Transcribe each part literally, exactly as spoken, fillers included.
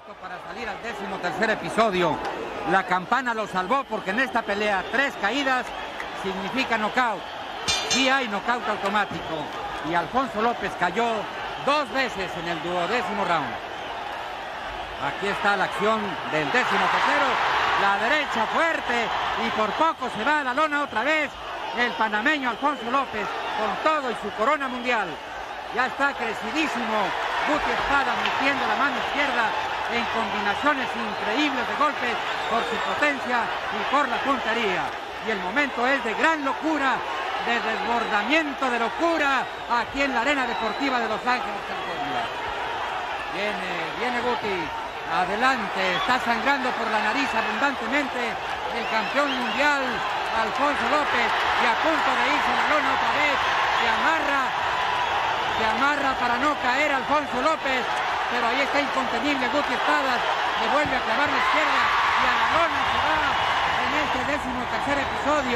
Listo para salir al décimo tercer episodio. La campana lo salvó porque en esta pelea tres caídas significa knockout. Sí hay knockout automático. Y Alfonso López cayó dos veces en el duodécimo round. Aquí está la acción del décimo tercero. La derecha fuerte y por poco se va a la lona otra vez el panameño Alfonso López con todo y su corona mundial. Ya está crecidísimo Guti Espada metiendo la mano izquierda en combinaciones increíbles de golpes por su potencia y por la puntería. Y el momento es de gran locura, de desbordamiento de locura aquí en la Arena Deportiva de Los Ángeles, California. Viene, viene Guti, adelante, está sangrando por la nariz abundantemente el campeón mundial Alfonso López y a punto de irse a la lona otra vez, se amarra, se amarra para no caer Alfonso López, pero ahí está incontenible Guti Espadas, le vuelve a clavar la izquierda y a la lona se va en este décimo tercer episodio.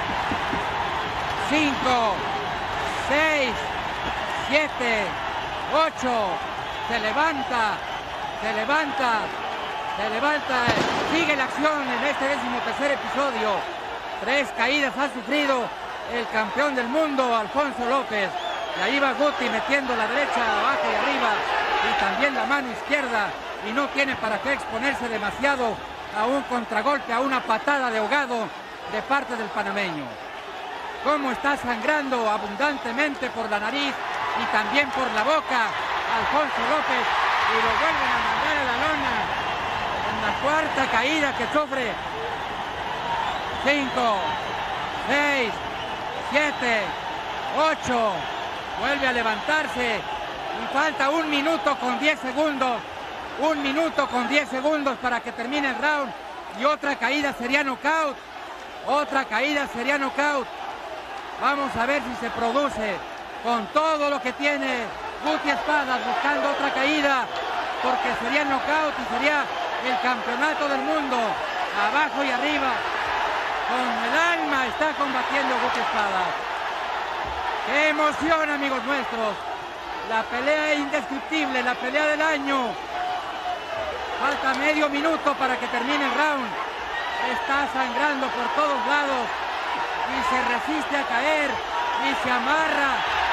cinco, seis, siete, ocho, se levanta, se levanta, se levanta, sigue la acción en este décimo tercer episodio. Tres caídas ha sufrido el campeón del mundo, Alfonso López. Y ahí va Guti metiendo la derecha abajo y arriba y también la mano izquierda. Y no tiene para qué exponerse demasiado a un contragolpe, a una patada de ahogado de parte del panameño. Cómo está sangrando abundantemente por la nariz y también por la boca Alfonso López. Y lo vuelven a mandar a la lona en la cuarta caída que sufre. cinco, seis, siete, ocho, vuelve a levantarse y falta un minuto con diez segundos, un minuto con diez segundos para que termine el round y otra caída sería knockout, otra caída sería knockout. Vamos a ver si se produce con todo lo que tiene Guti Espadas buscando otra caída porque sería knockout y sería el campeonato del mundo, abajo y arriba. Con el alma está combatiendo Guti Espadas. ¡Qué emoción, amigos nuestros! La pelea es indescriptible, la pelea del año. Falta medio minuto para que termine el round. Está sangrando por todos lados y se resiste a caer y se amarra.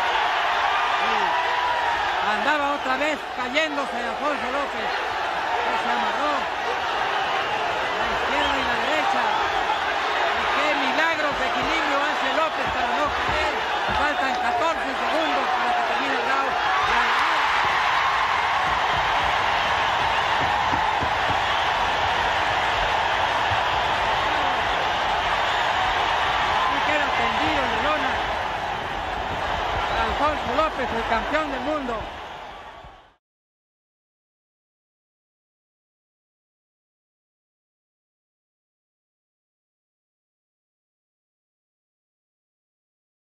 Y andaba otra vez cayéndose Alfonso López. Y se amarró. La izquierda y la derecha. Milagros de equilibrio hace López para no caer. Faltan catorce segundos para que termine el round. Y queda tendido en la lona Alfonso López, el campeón del mundo.